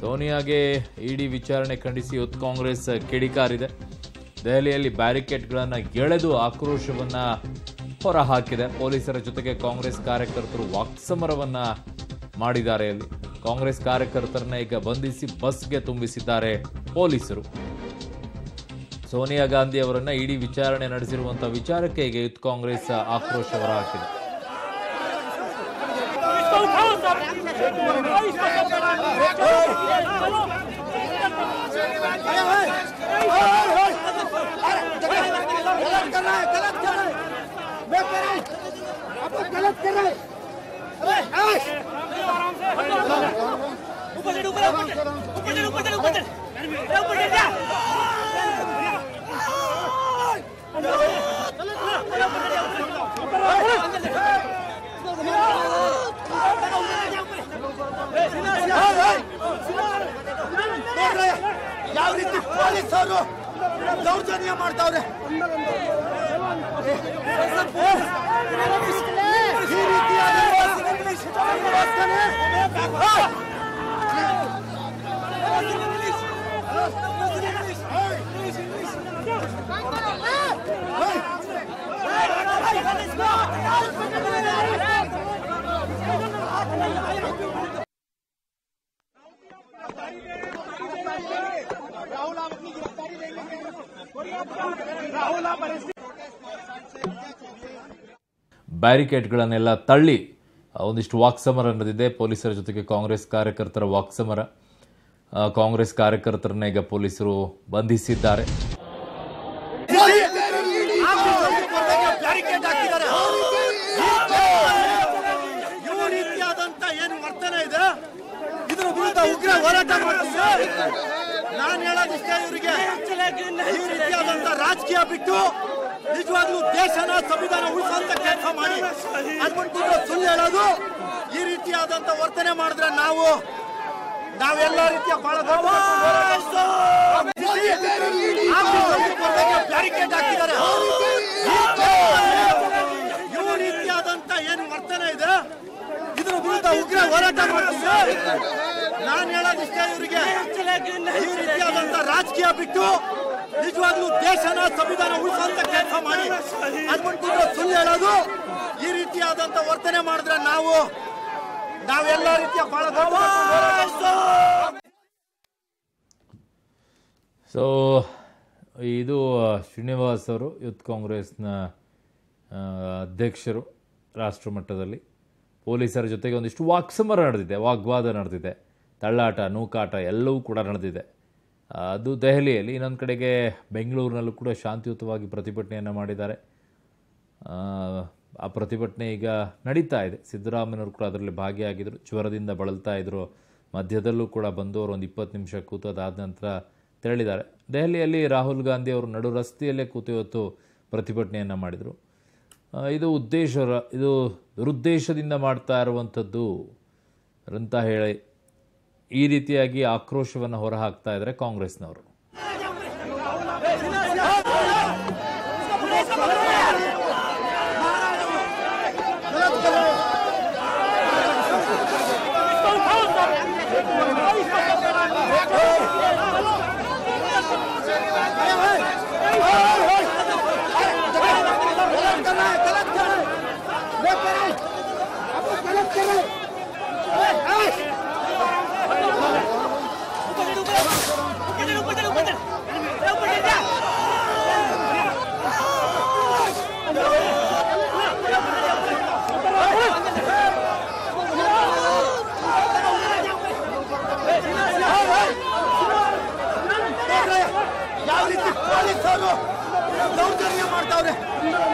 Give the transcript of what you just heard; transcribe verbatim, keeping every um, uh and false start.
ಸೋನಿಯಾಗೆ ಇಡಿ ವಿಚಾರಣೆ ಖಂಡಿಸಿ ಯೂತ್ ಕಾಂಗ್ರೆಸ್ ಕಿಡಿಕಾರಿದೆ. ದೆಹಲಿಯಲ್ಲಿ ಬ್ಯಾರಿಕೇಡ್ಗಳನ್ನು ಎಳೆದು ಆಕ್ರೋಶವನ್ನ ಹೊರಹಾಕಿದೆ. ಪೊಲೀಸರ ಜೊತೆಗೆ ಕಾಂಗ್ರೆಸ್ ಕಾರ್ಯಕರ್ತರು ವಾಕ್ಸಮರವನ್ನ ಮಾಡಿದ್ದಾರೆ. ಅಲ್ಲಿ ಕಾಂಗ್ರೆಸ್ ಕಾರ್ಯಕರ್ತರನ್ನ ಈಗ ಬಂಧಿಸಿ ಬಸ್ಗೆ ತುಂಬಿಸಿದ್ದಾರೆ ಪೊಲೀಸರು. ಸೋನಿಯಾ ಗಾಂಧಿ ಅವರನ್ನ ಇಡಿ ವಿಚಾರಣೆ ನಡೆಸಿರುವಂತಹ ವಿಚಾರಕ್ಕೆ ಈಗ ಯೂತ್ ಕಾಂಗ್ರೆಸ್ ಆಕ್ರೋಶ ಹೊರಹಾಕಿದೆ. ಯಾವ ರೀತಿ ಪೊಲೀಸರು ದೌರ್ಜನ್ಯ ಮಾಡ್ತಾವ್ರೆ. ಈ ರೀತಿಯಾದ ಬ್ಯಾರಿಕೇಡ್ಗಳನ್ನೆಲ್ಲ ತಳ್ಳಿ ಒಂದಿಷ್ಟು ವಾಕ್ಸಮರ ನಡೆದಿದೆ. ಪೊಲೀಸರ ಜೊತೆಗೆ ಕಾಂಗ್ರೆಸ್ ಕಾರ್ಯಕರ್ತರ ವಾಕ್ಸಮರ. ಕಾಂಗ್ರೆಸ್ ಕಾರ್ಯಕರ್ತರನ್ನ ಈಗ ಪೊಲೀಸರು ಬಂಧಿಸಿದ್ದಾರೆ. ಇವು ರೀತಿಯಾದಂತ ಏನು ವರ್ತನೆ ಇದೆ ಇದರ ವಿರುದ್ಧ ಉಗ್ರ ಹೋರಾಟ ಮಾಡ್ತಿದ್ದಾರೆ. ನಾನು ಹೇಳೋದಿಷ್ಟೇ, ಇವರಿಗೆ ಈ ರೀತಿಯಾದಂತ ರಾಜಕೀಯ ಬಿಟ್ಟು ನಿಜವಾಗ್ಲೂ ದೇಶನ ಸಂವಿಧಾನ ಉಳಿಸುವಂತ ಕೆಲಸ ಮಾಡಿ ಅನ್ಬಿಟ್ಟು ಸುಳ್ಳು ಹೇಳೋದು. ಈ ರೀತಿಯಾದಂತ ವರ್ತನೆ ಮಾಡಿದ್ರೆ ನಾವು ನಾವೆಲ್ಲ ರೀತಿಯ ಬಹಳ ಬ್ಯಾರಿಕೇಡ್ ಹಾಕಿದ್ದಾರೆ. ಇವು ರೀತಿಯಾದಂತ ಏನು ವರ್ತನೆ ಇದೆ ಇದರ ವಿರುದ್ಧ ಉಗ್ರ ಹೋರಾಟ ಮಾಡ್ತಿದ್ದಾರೆ. ನಾನು ಹೇಳೋದಿಷ್ಟೇ, ಇವರಿಗೆ ಈ ರೀತಿಯಾದಂತ ರಾಜಕೀಯ ಬಿಟ್ಟು ನಿಜವಾಗ್ಲೂ ದೇಶನ ಸಂವಿಧಾನ ಉಳಿಸುವಂತ ಕೆಲಸ ಮಾಡಿ ಅನ್ಬಿಟ್ಟು ಸುಳ್ಳು ಹೇಳೋದು. ಈ ರೀತಿಯಾದಂತ ವರ್ತನೆ ಮಾಡಿದ್ರೆ ನಾವು ನಾವೆಲ್ಲ ರೀತಿಯ ಬಹಳ ಸೊ ಇದು ಶ್ರೀನಿವಾಸ್ ಅವರು ಯೂತ್ ಕಾಂಗ್ರೆಸ್ನ ಅಧ್ಯಕ್ಷರು ರಾಷ್ಟ್ರ ಮಟ್ಟದಲ್ಲಿ. ಪೊಲೀಸರ ಜೊತೆಗೆ ಒಂದಿಷ್ಟು ವಾಕ್ಸಮರ ನಡೆದಿದೆ, ವಾಗ್ವಾದ ನಡೆದಿದೆ, ತಳ್ಳಾಟ ನೂಕಾಟ ಎಲ್ಲವೂ ಕೂಡ ನಡೆದಿದೆ. ಅದು ದೆಹಲಿಯಲ್ಲಿ. ಇನ್ನೊಂದು ಕಡೆಗೆ ಬೆಂಗಳೂರಿನಲ್ಲೂ ಕೂಡ ಶಾಂತಿಯುತವಾಗಿ ಪ್ರತಿಭಟನೆಯನ್ನು ಮಾಡಿದ್ದಾರೆ. ಆ ಪ್ರತಿಭಟನೆ ಈಗ ನಡೀತಾ ಇದೆ. ಸಿದ್ದರಾಮಯ್ಯನವರು ಕೂಡ ಅದರಲ್ಲಿ ಭಾಗಿಯಾಗಿದ್ದರು. ಜ್ವರದಿಂದ ಬಳಲ್ತಾ ಇದ್ದರು. ಮಧ್ಯದಲ್ಲೂ ಕೂಡ ಬಂದವರು ಒಂದು ಇಪ್ಪತ್ತು ನಿಮಿಷ ಕೂತು ಅದಾದ ನಂತರ ತೆರಳಿದ್ದಾರೆ. ದೆಹಲಿಯಲ್ಲಿ ರಾಹುಲ್ ಗಾಂಧಿ ಅವರು ನಡು ರಸ್ತೆಯಲ್ಲೇ ಕೂತು ಇವತ್ತು ಪ್ರತಿಭಟನೆಯನ್ನು ಮಾಡಿದರು. ಇದು ಉದ್ದೇಶ ಇದು ದುರುದ್ದೇಶದಿಂದ ಮಾಡ್ತಾ ಇರುವಂಥದ್ದು ಅಂತ ಹೇಳಿ ಈ ರೀತಿಯಾಗಿ ಆಕ್ರೋಶವನ್ನು ಹೊರಹಾಕ್ತಾ ಇದ್ದಾರೆ ಕಾಂಗ್ರೆಸ್ನವರು. ಯಾವ ರೀತಿ ಪೊಲೀಸರು ದೌರ್ಜನ್ಯ ಮಾಡ್ತಾವ್ರೆ.